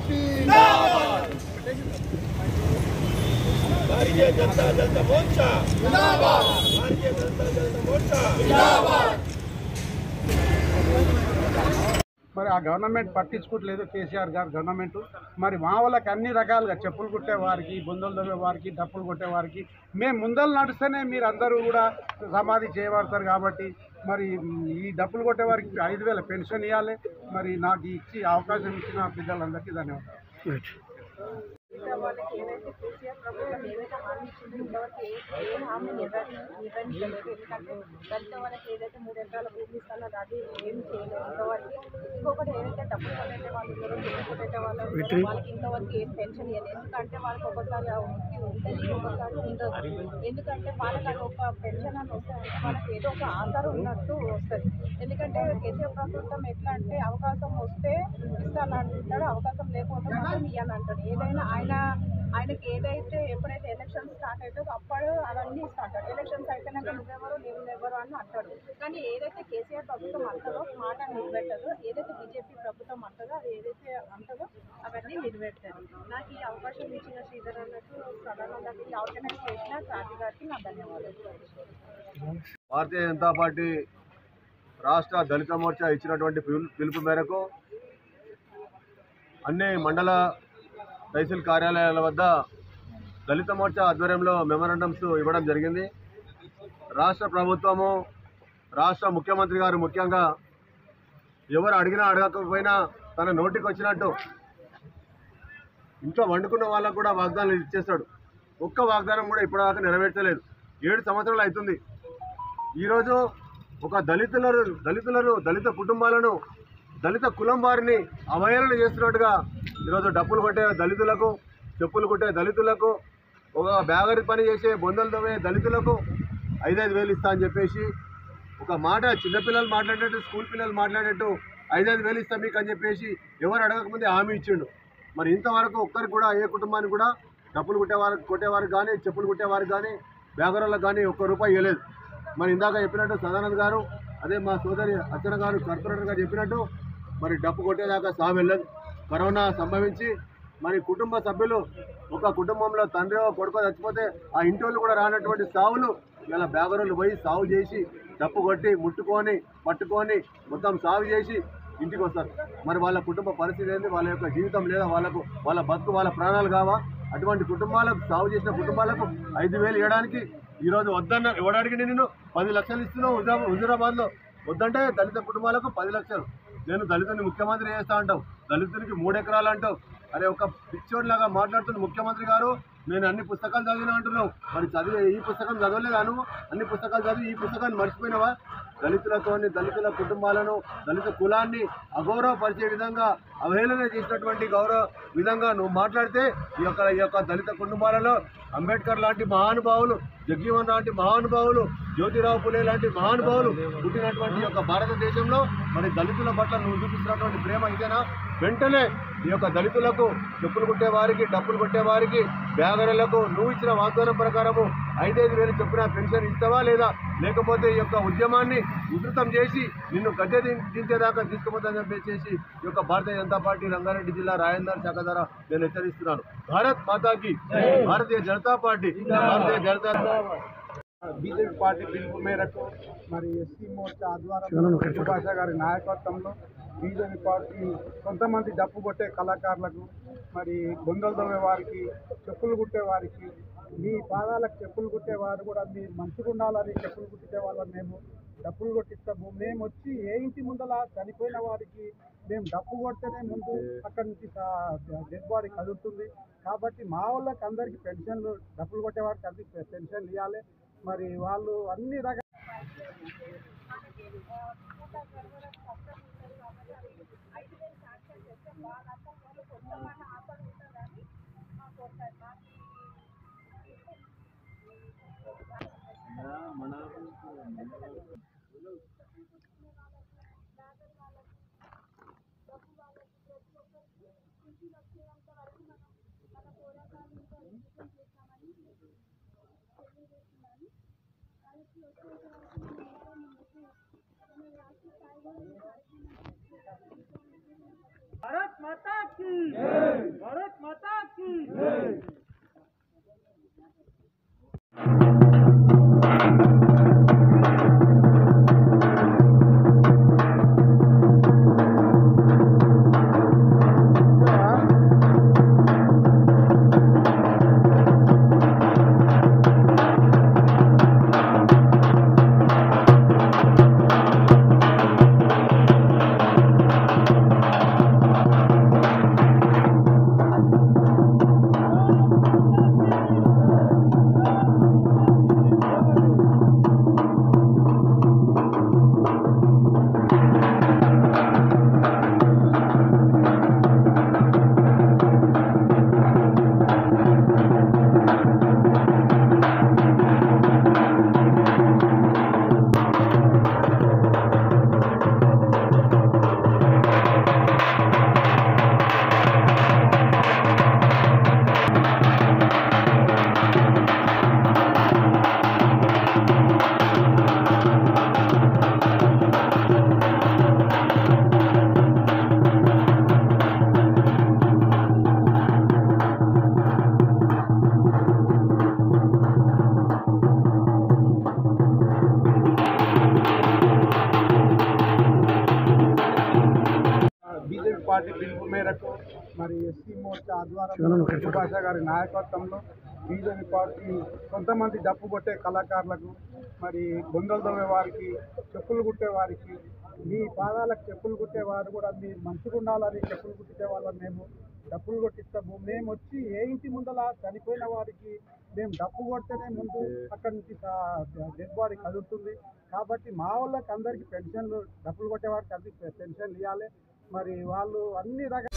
BJP जिंदाबाद, भारतीय जनता मोर्चा जिंदाबाद, भारतीय जनता मोर्चा जिंदाबाद। మరి ఆ గవర్నమెంట్ పట్టించుకోవట్లేదు కేసీఆర్ గారు గవర్నమెంట్. మరి మా వాళ్ళకి అన్ని రకాలుగా చెప్పులు కుట్టే వారికి, బొందలు దవ్వే వారికి, డప్పులు కొట్టే వారికి మేము ముందలు నడుస్తేనే మీరు అందరూ కూడా సమాధి చేయబడతారు. కాబట్టి మరి ఈ డప్పులు కొట్టే వారికి 5,000 పెన్షన్ ఇవ్వాలి. మరి నాకు ఇచ్చి అవకాశం ఇచ్చిన పెద్దలందరికీ ధన్యవాదాలు. వాళ్ళకి ఏదైతే కేసీఆర్ ప్రభుత్వం ఏదైతే హామీ ఇచ్చిందో ఇంతవరకు ఏ హామీ నిర్వహించలేదు. ఎందుకంటే దళిత వాళ్ళకి ఏదైతే 3 ఎకరాల భూమి ఇస్తానో అది ఏం చేయలేదు ఇంతవరకు. ఇంకొకటి ఏదైతే డబ్బులు కొట్టేటే వాళ్ళు ఉన్నారో, చెప్పులు కొట్టేటే వాళ్ళు ఉన్నారో వాళ్ళకి ఇంతవరకు ఏం పెన్షన్ ఇవ్వలేదు. ఎందుకంటే వాళ్ళకి ఒకసారి వృత్తి ఉంటుంది, ఒకసారి ఉండదు. ఎందుకంటే వాళ్ళకి అది ఒక పెన్షన్ అని వస్తుంది, వాళ్ళకి ఏదో ఒక ఆధారం ఉన్నట్టు వస్తుంది. ఎందుకంటే కేసీఆర్ ప్రభుత్వం ఎట్లా అంటే అవకాశం వస్తే ఇస్తానంటాడు, అవకాశం లేకపోతే మాత్రం ఇవ్వాలంటాడు. ఏదైనా ఆయనకి ఏదైతే ఎప్పుడైతే ఎలక్షన్స్ స్టార్ట్ అవుతుందో అప్పుడు అవన్నీ స్టార్ట్ అవుతాడు. ఎలక్షన్స్ అయిపోయినాక నువ్వెవరు నేనెవరు అని అంటాడు. కానీ ఏదైతే కేసీఆర్ ప్రభుత్వం అంటదో మాట నిలబెట్టదు, ఏదైతే బీజేపీ ప్రభుత్వం అంటదో అది ఏదైతే అంటదో అవన్నీ నిలబెట్టదు. నాకు ఈ అవకాశం ఇచ్చిన శ్రీధర్ అన్నట్టు సదానందకి ఆర్గనైజ్ చేసిన క్రాంతి గారికి నా ధన్యవాదాలు. భారతీయ జనతా పార్టీ రాష్ట్ర దళిత మోర్చా ఇచ్చినటువంటి పిలుపు మేరకు అన్ని మండల తహసీల్ కార్యాలయాల వద్ద దళిత మోర్చా ఆధ్వర్యంలో మెమరాండమ్స్ ఇవ్వడం జరిగింది. రాష్ట్ర ప్రభుత్వము, రాష్ట్ర ముఖ్యమంత్రి గారు ముఖ్యంగా ఎవరు అడిగినా అడగకపోయినా తన నోటికి వచ్చినట్టు ఇంట్లో వండుకున్న వాళ్ళకు కూడా వాగ్దానాలు ఇచ్చేస్తాడు. ఒక్క వాగ్దానం కూడా ఇప్పటిదాకా నెరవేర్చలేదు. 7 సంవత్సరాలు అవుతుంది. ఈరోజు ఒక దళిత కుటుంబాలను, దళిత కులం వారిని అవహేళన చేస్తున్నట్టుగా ఈరోజు డప్పులు కొట్టే దళితులకు, చెప్పులు కొట్టే దళితులకు, ఒక బ్యాగరి పని చేసే బొందలు తవ్వే దళితులకు 5,000 ఇస్తా అని చెప్పేసి ఒక మాట చిన్నపిల్లలు మాట్లాడినట్టు, స్కూల్ పిల్లలు మాట్లాడినట్టు 5,000 ఇస్తా మీకు అని చెప్పేసి ఎవరు అడగకముందే హామీ ఇచ్చిండు. మరి ఇంతవరకు ఒక్కరికి కూడా, ఏ కుటుంబానికి కూడా డప్పులు కొట్టేవారికి కానీ, చెప్పులు కుట్టేవారికి కానీ, బ్యాగరులకు కానీ ₹1 ఇవ్వలేదు. మరి ఇందాక చెప్పినట్టు సదానంద్ గారు, అదే మా సోదరి అర్చన గారు కార్పొరేటర్ గారు చెప్పినట్టు మరి డప్పు కొట్టేదాకా సాగు వెళ్ళదు. కరోనా సంభవించి మరి కుటుంబ సభ్యులు, ఒక కుటుంబంలో తండ్రి కొడుకో చచ్చిపోతే ఆ ఇంటి వాళ్ళు కూడా రానటువంటి సావులు ఇలా బ్యాగరులు పోయి సాగు చేసి డప్పు కొట్టి ముట్టుకొని పట్టుకొని మొత్తం సాగు చేసి ఇంటికి వస్తారు. మరి వాళ్ళ కుటుంబ పరిస్థితి ఏంది? వాళ్ళ యొక్క జీవితం లేదా? వాళ్ళ బతుకు, వాళ్ళ ప్రాణాలు కావా? అటువంటి కుటుంబాలకు, సాగు చేసిన కుటుంబాలకు 5,000 ఇవ్వడానికి ఈరోజు వద్దన్న ఇవ్వడానికి నేను 10 లక్షలు ఇస్తున్నావు. హుజూరాబాద్లో వద్దంటే దళిత కుటుంబాలకు 10 లక్షలు. నేను దళితుని ముఖ్యమంత్రి చేస్తా అంటావు, దళితునికి 3 ఎకరాలు అంటావు. అరే ఒక పిచ్చోడ్లాగా మాట్లాడుతున్న ముఖ్యమంత్రి గారు, నేను అన్ని పుస్తకాలు చదివినా అంటున్నావు. మరి చదివే ఈ పుస్తకం చదవలేదా నువ్వు? అన్ని పుస్తకాలు చదివి ఈ పుస్తకాన్ని మర్చిపోయినావా? దళితుల కుటుంబాలను, దళిత కులాన్ని అగౌరవపరిచే విధంగా, అవహేళన చేసినటువంటి గౌరవ విధంగా నువ్వు మాట్లాడితే ఈ యొక్క దళిత కుటుంబాలలో అంబేద్కర్ లాంటి మహానుభావులు, జగ్జీవన్ లాంటి మహానుభావులు, జ్యోతిరావు పులే లాంటి మహానుభావులు పుట్టినటువంటి యొక్క భారతదేశంలో మరి దళితుల పట్ల నువ్వు చూపిస్తున్నటువంటి ప్రేమ ఇదేనా? వెంటనే ఈ యొక్క దళితులకు, చెప్పులు కొట్టేవారికి, డప్పులు కొట్టేవారికి, బ్యాగరులకు నువ్వు ఇచ్చిన వాగ్దానం ప్రకారము 5,000 చొప్పున పెన్షన్ ఇస్తావా లేదా? లేకపోతే ఈ యొక్క ఉద్యమాన్ని ఉధృతం చేసి నిన్ను గద్దె దించేదాకా తీసుకుపోతానని చెప్పేసి ఈ యొక్క భారతీయ జనతా పార్టీ రంగారెడ్డి జిల్లా రాయందర్ శాఖ ద్వారా నేను హెచ్చరిస్తున్నాను. భారత్ మాతాకి, Bharatiya Janata Party, Bharatiya Janata BJP Party పిలుపు మేరకు మరి ఎస్సీ మోర్చా ఆధ్వర్యంలో సుభాష గారి నాయకత్వంలో బీజేపీ పార్టీ కొంతమంది డప్పు కొట్టే కళాకారులకు, మరి బొందలు దవ్వే వారికి, చెప్పులు కుట్టే వారికి, మీ పాదాలకు చెప్పులు కుట్టేవారు కూడా మీరు మంచిగా ఉండాలని చెప్పులు కుట్టే వాళ్ళని మేము డప్పులు కొట్టిస్తాము. మేము వచ్చి ఏ ఇంటి ముందల చనిపోయిన వారికి మేము డప్పు కొడితేనే ముందు అక్కడి నుంచి డెడ్ బాడీ కదులుతుంది. కాబట్టి మా వాళ్ళకి అందరికీ పెన్షన్లు, డప్పులు కొట్టే వారికి అందరికీ పెన్షన్లు ఇవ్వాలి. మరి వాళ్ళు అన్ని రకాల भारत माता की भारत माता की బీజేపీ పార్టీ పిలుపు మేరకు మరి ఎస్సీ మోర్చా ఆధ్వర్యంలో భాష గారి నాయకత్వంలో బీజేపీ పార్టీ కొంతమంది డప్పు కొట్టే కళాకారులకు మరి గొంగలు దొవ్వే వారికి చెప్పులు కుట్టే వారికి మీ పాదాలకు చెప్పులు కుట్టేవారు కూడా మీరు మంచిగా ఉండాలని చెప్పులు కుట్టే వాళ్ళని మేము డప్పులు కొట్టిస్తాము. మేము వచ్చి ఏ ఇంటి ముందల చనిపోయిన వారికి మేము డప్పు కొడితేనే ముందు అక్కడి నుంచి డెడ్ బాడీ కదులుతుంది. కాబట్టి మా వాళ్ళకి అందరికీ పెన్షన్లు డప్పులు కొట్టే వారికి అందరికీ పెన్షన్లు ఇవ్వాలి. మరి వాళ్ళు అన్ని రకాల